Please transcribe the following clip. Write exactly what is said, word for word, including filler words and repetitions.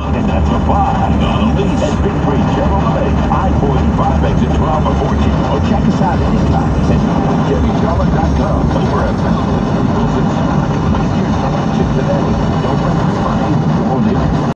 And that's a buy, not a lease. At Big Free Chevrolet, I forty-five exit twelve or fourteen. Or check us out anytime.